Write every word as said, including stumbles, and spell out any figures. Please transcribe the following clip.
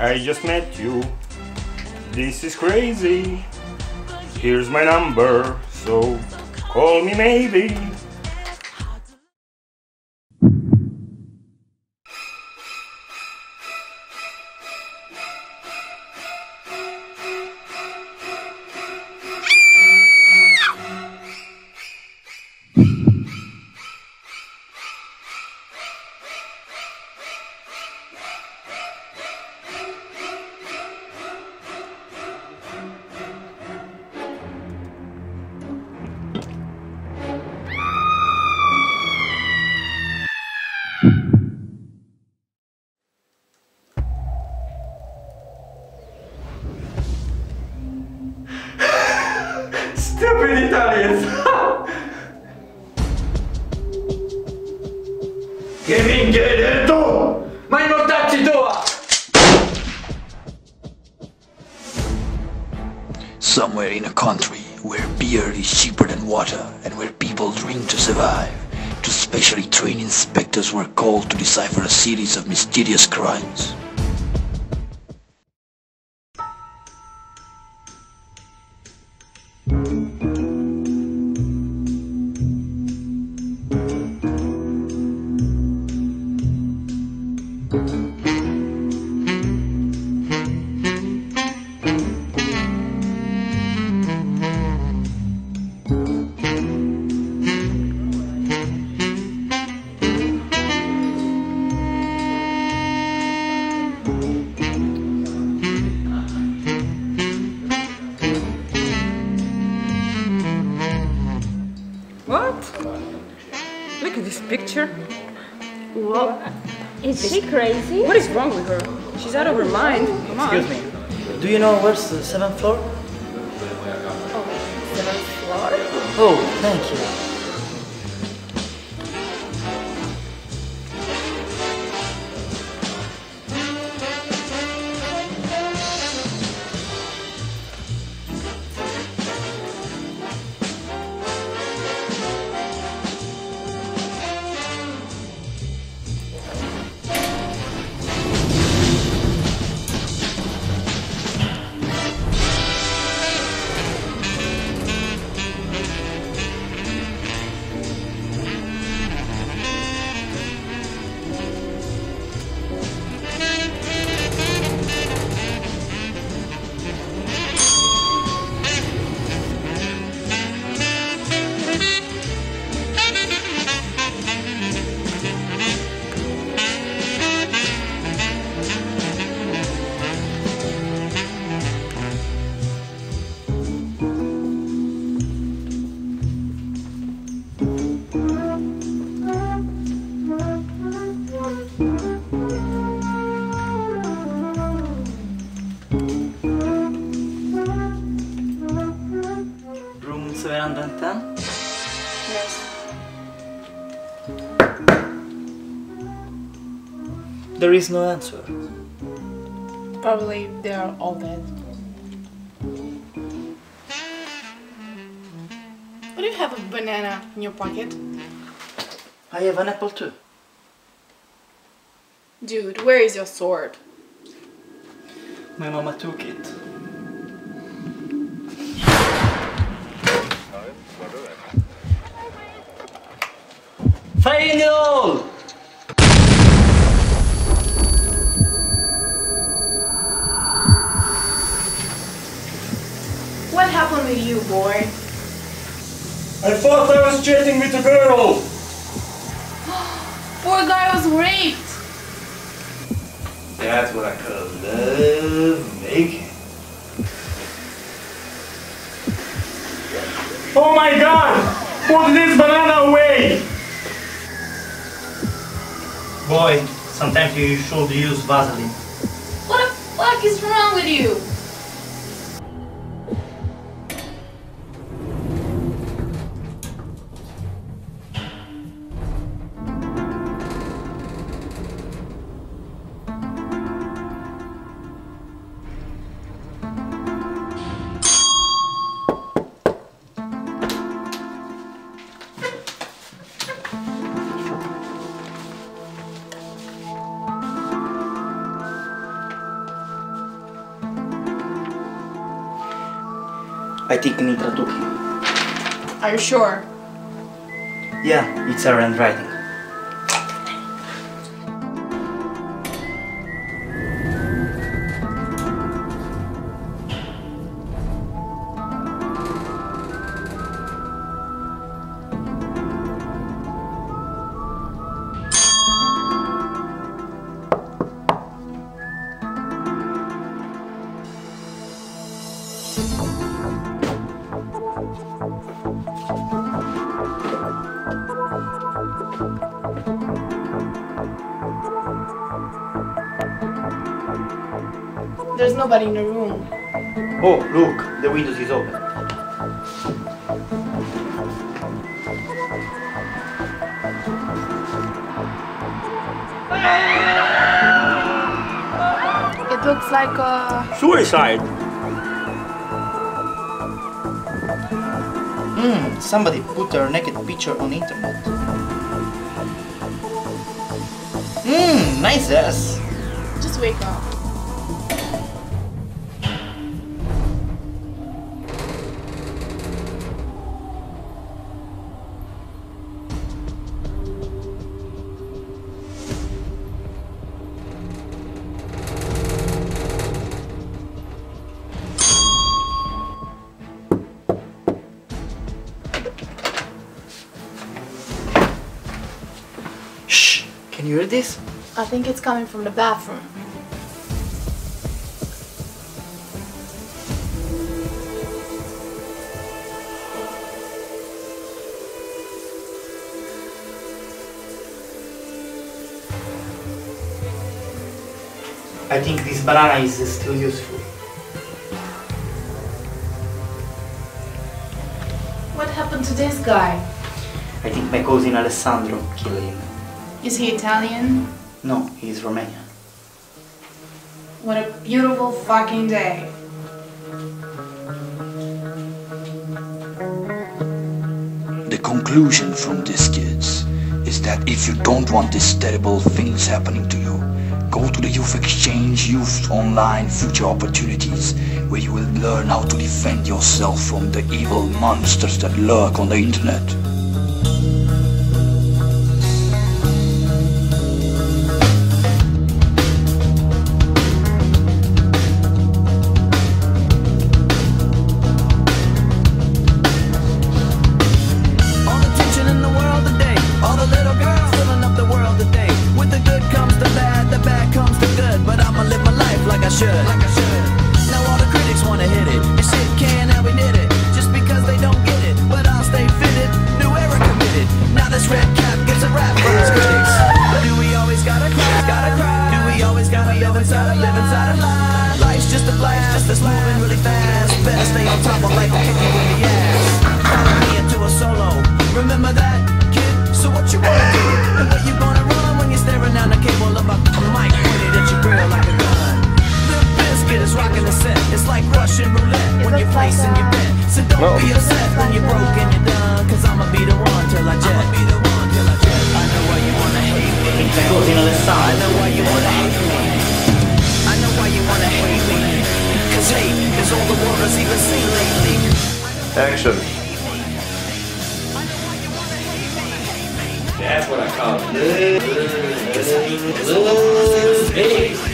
I just met you. This is crazy. Here's my number, so call me maybe. Stupid Italians! Che minchia tu! Ma i mortacci tua! Somewhere in a country where beer is cheaper than water and where people drink to survive, two specially trained inspectors were called to decipher a series of mysterious crimes. What? Look at this picture. What? Is she crazy? What is wrong with her? She's out of her mind. Come on. Excuse me. Do you know where's the seventh floor? Oh, seventh floor? Oh, thank you. seven hundred ten? Yes. There is no answer. Probably they are all dead. Why do you have a banana in your pocket? I have an apple too. Dude, where is your sword? My mama took it. Final! What happened with you, boy? I thought I was chatting with a girl! Poor guy was raped! That's what I call love making. Oh my god! Put this banana away! Boy, sometimes you should use Vaseline. What the fuck is wrong with you? I think Nitra took him. Are you sure? Yeah, it's her handwriting. There's nobody in the room. Oh, look, the window is open. It looks like a... Suicide! Hmm, somebody put her naked picture on internet. Hmm, nice ass. Just wake up. Shh, can you hear this? I think it's coming from the bathroom. I think this banana is still useful. What happened to this guy? I think my cousin Alessandro killed him. Is he Italian? No, he's Romanian. What a beautiful fucking day. The conclusion from this, kids, is that if you don't want these terrible things happening to you, go to the Youth Exchange, Youth Online Future Opportunities, where you will learn how to defend yourself from the evil monsters that lurk on the internet. Action. That's what I call love. Love. Love.